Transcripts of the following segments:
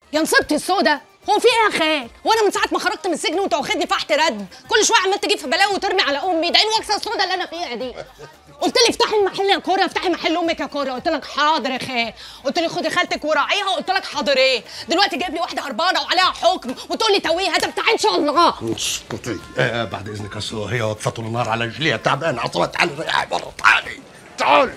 يا نصيبتي السودا، هو في ايه يا خال؟ وانا من ساعه ما خرجت من السجن وانت واخدني فحت رد، كل شويه عمال تجيب في بلاوي وترمي على امي، ده الوكسه السودا اللي انا فيها دي. قلت لي افتحي المحل يا كوره، افتحي محل امك يا كوره، قلت لك حاضر يا خال، قلت لي خدي خالتك وراعيها، قلت لك حاضر ايه؟ دلوقتي جايب لي واحده هربانه وعليها حكم وتقول لي تويها، ده بتاع ان شاء الله. اسكتي. بعد اذنك يا استاذ، هي وقفت النار على رجليها تعبانه عصبها. تعالي ريحي بره، تعالي تعالي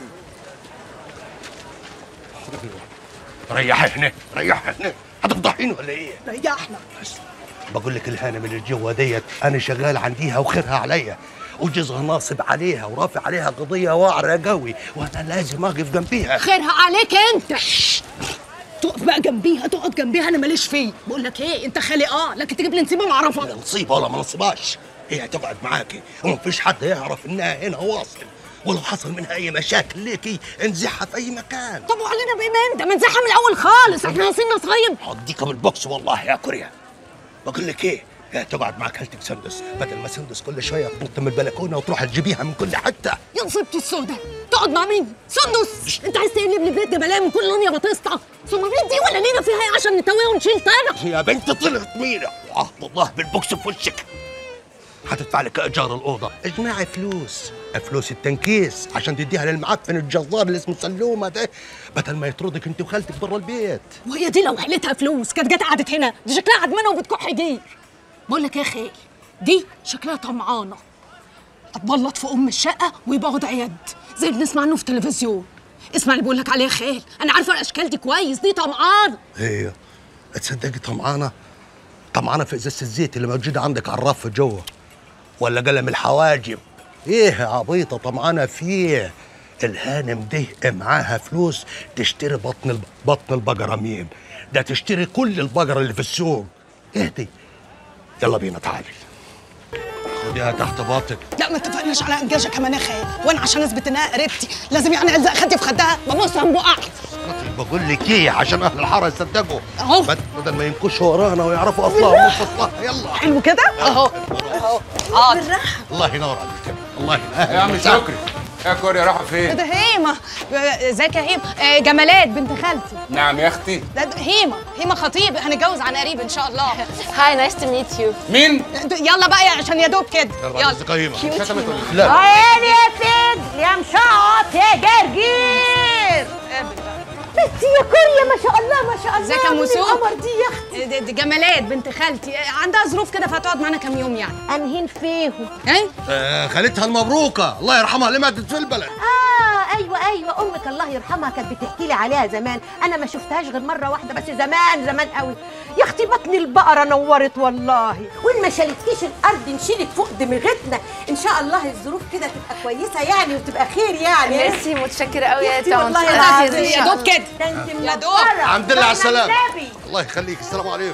ريحي هنا، ريحي هنا، هتفضحيني ولا ايه؟ ريحنا. بقول لك الهانم اللي جوا ديت انا شغال عنديها وخيرها عليا، وجوزها ناصب عليها ورافع عليها قضيه واعره قوي، وانا لازم اقف جنبيها. خيرها عليك انت. تقف بقى جنبيها، تقعد جنبيها، انا ماليش فيه. بقول لك ايه، انت خالي لكن تجيب لي نصيبه ما اعرفها. لا نصيبه ولا ما نصيبهاش، هي هتقعد معاكي ومفيش حد يعرف انها هنا واصل، ولو حصل منها اي مشاكل ليكي انزعها في اي مكان. طب وعلينا بايه انت؟ ما نزعها من الاول خالص، احنا ناقصين نصايب. هديكم بالبوكس والله يا كوريا. بقول لك ايه، هي تقعد مع خالتك سندس، بدل ما سندس كل شويه تنط من البلكونه وتروح تجيبيها من كل حته. يا نصيبتي السودا، تقعد مع مين؟ سندس؟ انت عايز تقلب لي بيت جبلايه من كل لون يا بطيستا؟ صمامين دي ولا لينا فيها ايه عشان نتويها ونشيل طينه؟ يا بنت طلعت مينة، وعهد الله بالبوكس في وشك. هتدفع لك ايجار الاوضه، اجمعي فلوس التنكيس عشان تديها للمعفن الجزار اللي اسمه سلومه ده، بدل ما يطردك انت وخالتك برا البيت. وهي دي لو حلتها فلوس كانت جت قعدت هنا، دي شكلها عدمانه وبتكح جير. بقول لك ايه يا خال، دي شكلها طمعانه، هتبلط في ام الشقه ويبقى وضع يد زي اللي بنسمع عنه في التلفزيون. اسمع اللي بقول لك عليه يا خال، انا عارفه الاشكال دي كويس، دي طمعانه. ايه تصدقي طمعانه في ازازه الزيت اللي موجوده عندك على الرف جوه، ولا قلم الحواجب؟ ايه يا عبيطه طمعانه فيه؟ الهانم دي معاها فلوس تشتري بطن البقره. مين ده؟ تشتري كل البقره اللي في السوق. اهدي، يلا بينا تعالي خديها تحت باطك. لا ما اتفقناش على انجاجه كمان يا خال، وانا عشان اثبت انها قريبتي لازم يعني الزق خدي في خدها ببص عن بقعت. بقول لك ايه، عشان اهل الحاره يصدقوا اهو، بدل ما ينكشوا ورانا ويعرفوا اصلها ومش اصلها. يلا حلو كده اهو اهو. بالراحه. الله ينور عليك، الله ينور. يا عم شكري، يا كوريا راحوا فين؟ ده هيمه. ازيك يا هيمه؟ جمالات بنت خالتي. نعم يا اختي. ده هيمه خطيب، هنتجوز عن قريب ان شاء الله. هاي نايس تو ميت يو. مين؟ يلا بقى عشان يا دوب كده. يلا ازيك يا هيمه؟ شتمت ولا لا عيني يا سيد يا مشعط يا جرجير. بنتي يا كوريا ما شاء الله ما شاء الله. ازيك يا ام سوق؟ القمر دي يا اختي. دي جمالات بنت خالتي، عندها ظروف كده فهتقعد معانا كام يوم يعني. انهين فيهم؟ ايه؟ خالتها المبروكه الله يرحمها اللي ماتت في البلد. ايوه امك الله يرحمها كانت بتحكي لي عليها زمان، انا ما شفتهاش غير مره واحده بس زمان قوي. يا اختي بطن البقره نورت والله، وان ما شالتكيش الارض نشيلك فوق دماغتنا ان شاء الله. الظروف كده تبقى كويسه يعني وتبقى خير يعني. ميرسي، متشكره قوي يا اختي طنط. والله العظيم يا دوب كده. ده انت يا دوب. منورة. الحمد لله على السلامه. النبي. الله يخليك، السلام عليكم.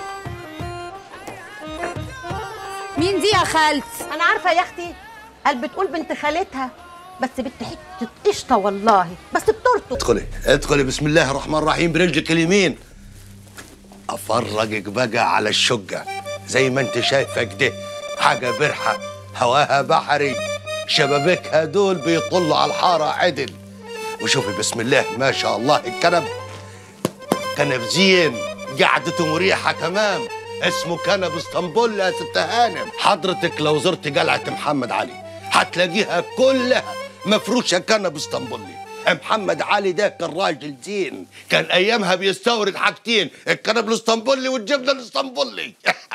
مين دي يا خالتي؟ انا عارفه يا اختي، قال بتقول بنت خالتها، بس بنت حته قشطه والله، بس بترطب. ادخلي بسم الله الرحمن الرحيم برجلك اليمين. افرجك بقى على الشقه زي ما انت شايفه كده، حاجه برحه، هواها بحري، شبابيكها دول بيطلوا على الحاره عدل. وشوفي بسم الله ما شاء الله كنب زين، قعدته مريحه تمام، اسمه كنب اسطنبول يا ست هانم. حضرتك لو زرت قلعه محمد علي هتلاقيها كلها مفروشه كنب اسطنبولي. محمد علي ده كان راجل زين، كان ايامها بيستورد حاجتين، الكنب الاسطنبولي والجبنه الاسطنبولي.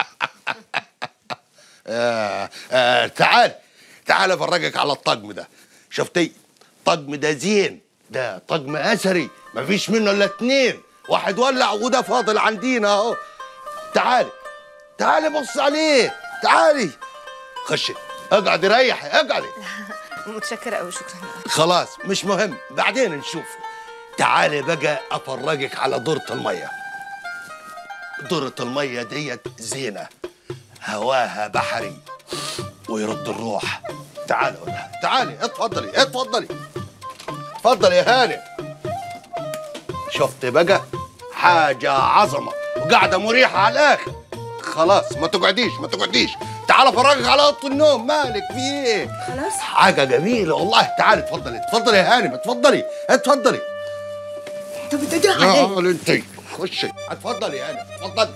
تعال افرجك على الطقم ده. شفتي الطقم ده زين، ده طقم اثري مفيش منه الا 2، واحد ولع وده فاضل عندينا اهو. تعالي بص عليه، تعالي خشي اقعدي ريحي اقعدي. متشكره قوي، شكرا. خلاص مش مهم، بعدين نشوف. تعالي بقى افرجك على دورة المية. دورة المية ديت زينة، هواها بحري ويرد الروح. تعالي اتفضلي يا هانم. شفت بقى حاجة عظمة وقاعدة مريحة على الآخر. خلاص ما تقعديش تعال افرجك على اوضه النوم. مالك في ايه؟ خلاص حاجه جميله والله. تعالي اتفضلي يا هانم، اتفضلي. طب انت دي على ايه؟ انت خشي اتفضلي يا انا، اتفضلي.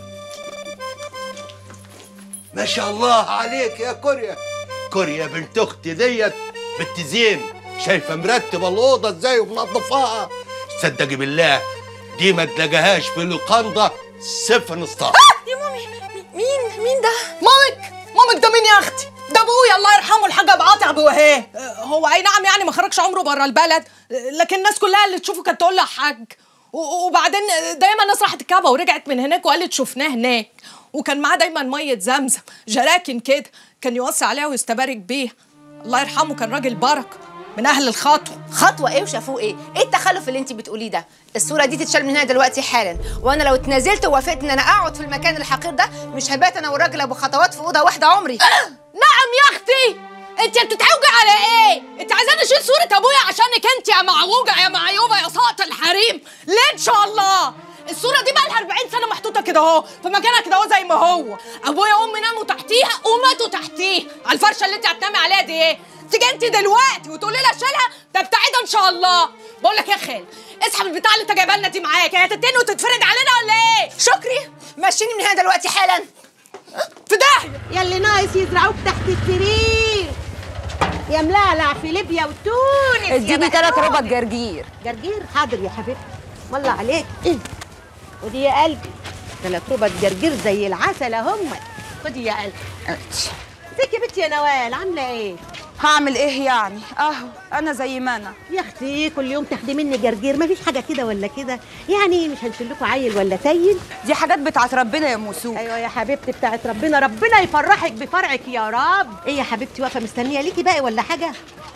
ما شاء الله عليك يا كوريا. كوريا بنت اختي ديت بنت زين، شايفه مرتبه الاوضه ازاي ومنظفاها. تصدقي بالله دي ما تلاقيهاش في لوكاندا صفر نصطاد. يا مامي، مين ده؟ مامك ده مين يا اختي؟ ده ابويا الله يرحمه الحاج ابو عاطي ابو وهيه. هو اي نعم يعني ما خرجش عمره بره البلد، لكن الناس كلها اللي تشوفه كانت تقول له حاج. وبعدين دايما الناس راحت الكعبه ورجعت من هناك وقالت شفناه هناك، وكان معاه دايما ميه زمزم جراكن كده كان يوصي عليها ويستبارك بيها. الله يرحمه كان راجل بركه من اهل الخطوه. خطوه ايه وشافوه ايه؟ ايه التخلف اللي انت بتقوليه ده؟ الصوره دي تتشال من هنا دلوقتي حالا، وانا لو اتنازلت ووافقت ان انا اقعد في المكان الحقير ده مش هبات انا والراجل ابو خطوات في اوضه واحده عمري. نعم يا اختي، انت بتتعوجي على ايه؟ انت عايزاني اشيل صوره ابويا عشانك انت يا معوجه يا معيوبه يا ساقط الحريم؟ ليه ان شاء الله؟ الصوره دي بقى لها 40 سنه محطوطه كده اهو في مكانها كده اهو زي ما هو. ابويا وامي ناموا تحتيها وماتوا تحتيها على الفرشه اللي انت هتنامي عليها دي. ايه تيجي انت دلوقتي وتقولي لي اشيلها؟ ده بتاعتها ان شاء الله. بقول لك يا خال اسحب البتاع اللي انت جايبها لنا دي معاك، هي هتتني وتتفرد علينا ولا ايه؟ شكري مشيني من هنا دلوقتي حالا. في داهيه يا اللي ناقص يزرعوك تحت السرير يا ملعلع في ليبيا وتونس. اديني 3 ربط جرجير. جرجير حاضر يا حبيبتي، والله عليك. خدي يا قلبي 3 ربط جرجير زي العسل اهم. خدي يا قلبي. ازيك يا بنتي يا نوال، عامله ايه؟ هعمل ايه يعني؟ اهو انا زي ما انا. يا اختي كل يوم تاخدي مني جرجير، مفيش حاجه كده ولا كده يعني؟ مش هنشيل لكم عيل ولا تايل؟ دي حاجات بتاعت ربنا يا موسو. ايوه يا حبيبتي بتاعت ربنا، ربنا يفرحك بفرعك يا رب. ايه يا حبيبتي واقفه مستنيه ليكي باقي ولا حاجه؟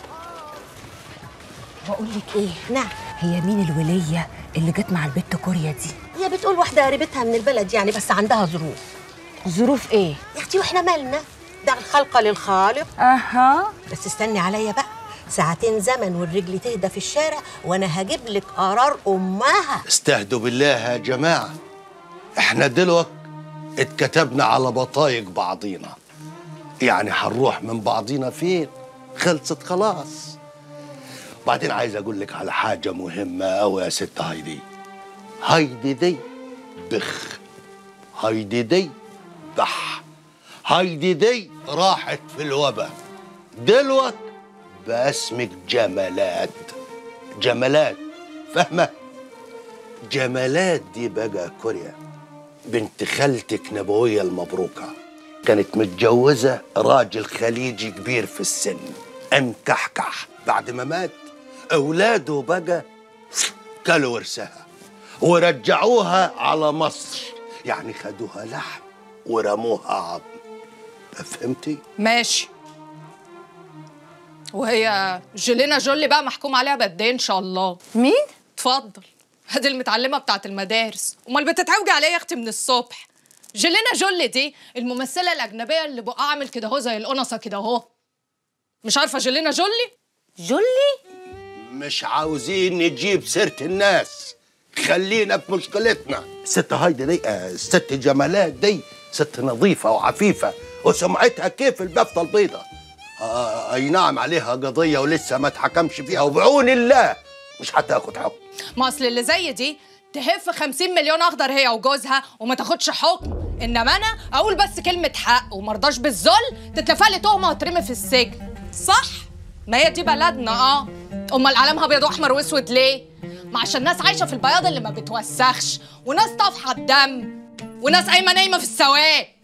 بقول لك ايه؟ نعم. هي مين الوليه اللي جت مع البت كوريا دي؟ هي بتقول واحده قريبتها من البلد يعني، بس عندها ظروف. ظروف ايه؟ يا اختي واحنا مالنا؟ ده الخلق للخالق. اها. بس استني عليا بقى ساعتين زمن والرجل تهدى في الشارع وانا هجيب لك قرار امها. استهدوا بالله يا جماعه، احنا دلوقتي اتكتبنا على بطايق بعضينا، يعني هنروح من بعضينا فين؟ خلصت خلاص. بعدين عايز اقول لك على حاجه مهمه قوي يا ست هايدي. هايدي دي بخ، هايدي دي بح، هايدي دي راحت في الوبا، دلوقتي بقى اسمك جمالات. جمالات فاهمه؟ جمالات دي بقى كوريا بنت خالتك نبويه المبروكه، كانت متجوزه راجل خليجي كبير في السن، انكحكح. بعد ما مات اولاده بقى كلوا ورثها ورجعوها على مصر، يعني خدوها لحم ورموها عظم. فهمتي؟ ماشي. وهي جيلينا جولي بقى محكوم عليها بقد ايه ان شاء الله؟ مين؟ اتفضل، هذه المتعلمه بتاعت المدارس. امال بتتعوجي عليا يا اختي من الصبح؟ جيلينا جولي دي الممثله الاجنبيه اللي بقى عامل كده اهو زي القنصه كده اهو. مش عارفه جيلينا جولي؟ جولي؟ مش عاوزين نجيب سيرة الناس، خلينا في مشكلتنا. الست هايدي دي الست جمالات دي ست نظيفة وعفيفة وسمعتها كيف البفتة البيضة. اي نعم عليها قضية ولسه ما اتحكمش فيها، وبعون الله مش هتاخد حكم. ما اصل اللي زي دي تهف 50 مليون اخضر هي وجوزها وما تاخدش حكم، انما انا اقول بس كلمة حق ومرضاش بالذل تتلفق لي تهمة وترمي في السجن. صح؟ ما هي دي بلدنا. امال علامها ابيض واحمر واسود ليه؟ ما عشان ناس عايشه في البياض اللي ما بتوسخش، وناس طافحه الدم، وناس قايمه نايمه في السواد.